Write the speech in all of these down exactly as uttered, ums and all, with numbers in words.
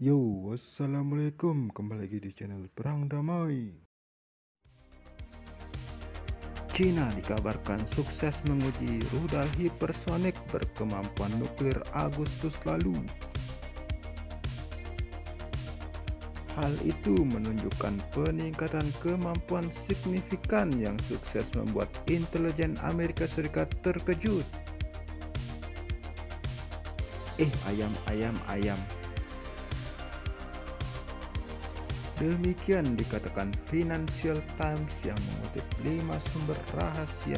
Yo, wassalamualaikum, kembali lagi di channel Perang Damai. Cina dikabarkan sukses menguji rudal hipersonik berkemampuan nuklir Agustus lalu. Hal itu menunjukkan peningkatan kemampuan signifikan yang sukses membuat intelijen Amerika Serikat terkejut. Eh, ayam, ayam, ayam. Demikian dikatakan Financial Times yang mengutip lima sumber rahasia.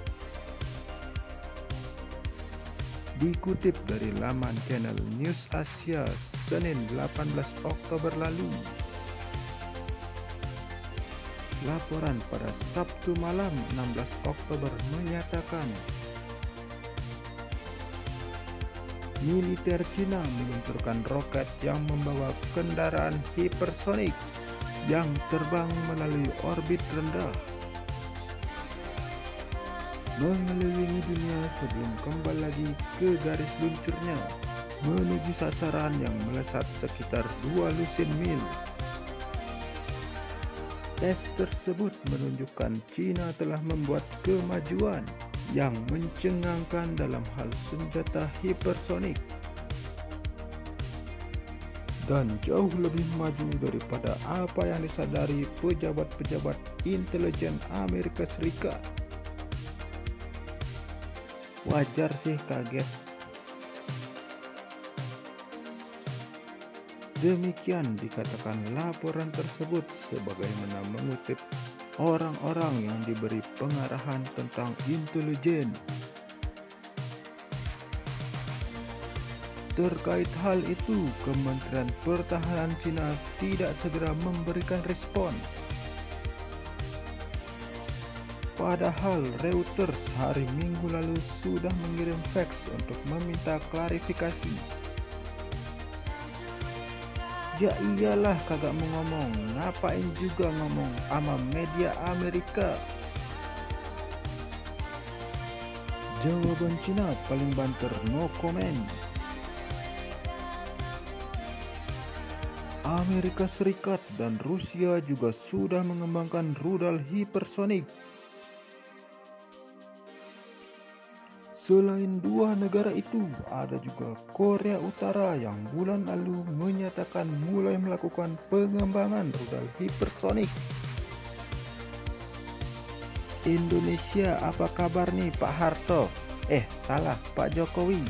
Dikutip dari laman channel News Asia Senin delapan belas Oktober lalu. Laporan pada Sabtu malam enam belas Oktober menyatakan militer Cina meluncurkan roket yang membawa kendaraan hipersonik yang terbang melalui orbit rendah, mengelilingi dunia sebelum kembali lagi ke garis luncurnya menuju sasaran yang melesat sekitar dua lusin mil. Tes tersebut menunjukkan Cina telah membuat kemajuan yang mencengangkan dalam hal senjata hipersonik dan jauh lebih maju daripada apa yang disadari pejabat-pejabat intelijen Amerika Serikat. Wajar sih kaget. Demikian dikatakan laporan tersebut sebagaimana mengutip orang-orang yang diberi pengarahan tentang intelijen. Terkait hal itu, Kementerian Pertahanan Cina tidak segera memberikan respon. Padahal Reuters hari Minggu lalu sudah mengirim fax untuk meminta klarifikasi. Ya iyalah kagak mau ngomong, ngapain juga ngomong sama media Amerika. Jawaban Cina paling banter, no comment. Amerika Serikat dan Rusia juga sudah mengembangkan rudal hipersonik. Selain dua negara itu, ada juga Korea Utara yang bulan lalu menyatakan mulai melakukan pengembangan rudal hipersonik. Indonesia apa kabar nih Pak Harto? Eh, salah, Pak Jokowi.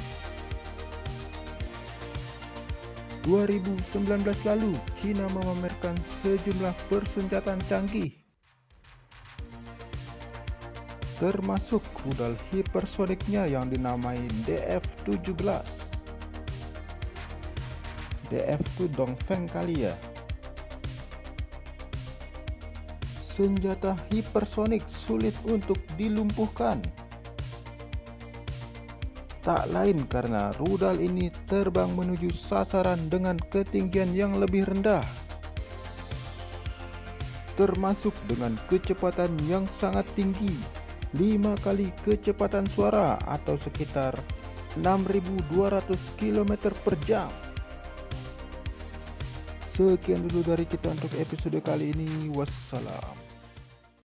dua ribu sembilan belas lalu, Cina memamerkan sejumlah persenjataan canggih, termasuk rudal hipersoniknya yang dinamai D F tujuh belas. D F itu Dongfeng kali ya. Senjata hipersonik sulit untuk dilumpuhkan. Tak lain karena rudal ini terbang menuju sasaran dengan ketinggian yang lebih rendah, termasuk dengan kecepatan yang sangat tinggi, lima kali kecepatan suara atau sekitar enam ribu dua ratus kilometer per jam. Sekian dulu dari kita untuk episode kali ini. Wassalam.